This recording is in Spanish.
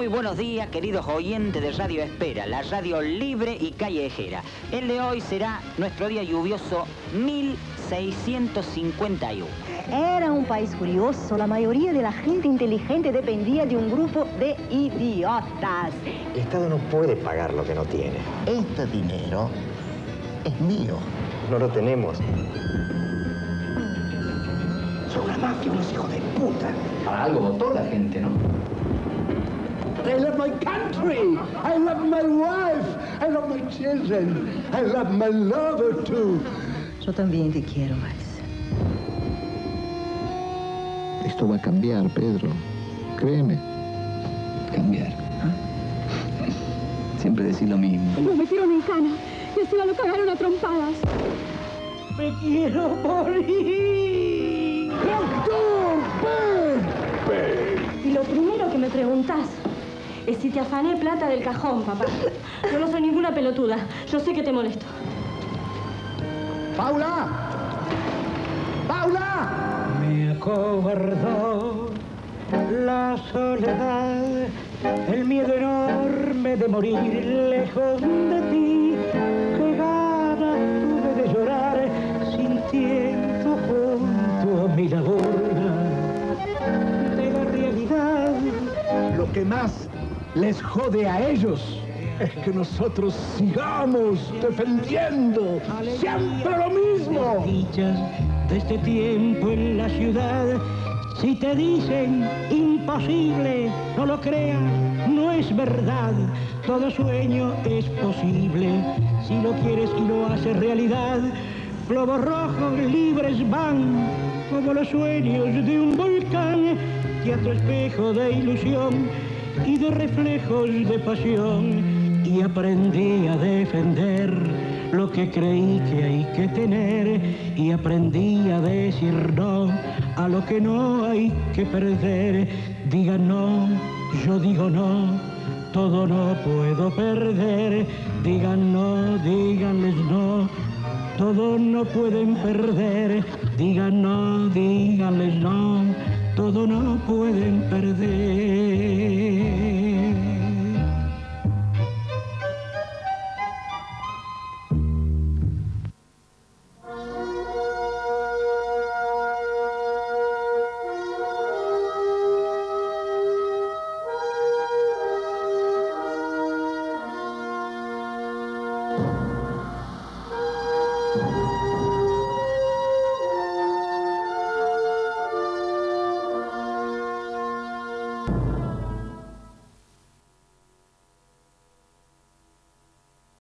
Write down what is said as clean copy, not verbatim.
Muy buenos días, queridos oyentes de Radio Espera, la radio libre y callejera. El de hoy será nuestro día lluvioso 1651. Era un país curioso. La mayoría de la gente inteligente dependía de un grupo de idiotas. El Estado no puede pagar lo que no tiene. Este dinero es mío. No lo tenemos. Son una mafia, unos hijos de puta. Para algo votó la gente, ¿no? I love my country. I love my wife. I love my children. I love my lover too. Yo también te quiero, Max. Esto va a cambiar, Pedro. Créeme. Cambiar. Siempre decís lo mismo. Lo metieron en cana y encima lo cagaron a trompadas. Me quiero morir. ¡Doctor! ¡Ven! Y lo primero que me preguntás es si te afané plata del cajón, papá. Yo no soy ninguna pelotuda. Yo sé que te molesto. ¡Paula! ¡Paula! Me acobardó la soledad, el miedo enorme de morir lejos de ti. Qué ganas tuve de llorar sintiendo junto a mi labor de la realidad. Lo que más les jode a ellos es que nosotros sigamos defendiendo siempre lo mismo. Dichas de este tiempo en la ciudad, si te dicen imposible, no lo creas, no es verdad. Todo sueño es posible si lo quieres y lo haces realidad. Globos rojos libres van como los sueños de un volcán, teatro espejo de ilusión y de reflejos de pasión. Y aprendí a defender lo que creí que hay que tener, y aprendí a decir no a lo que no hay que perder. Digan no, yo digo no, todo no puedo perder. Digan no, díganles no, todo no pueden perder. Digan no, díganles no, todo no pueden perder.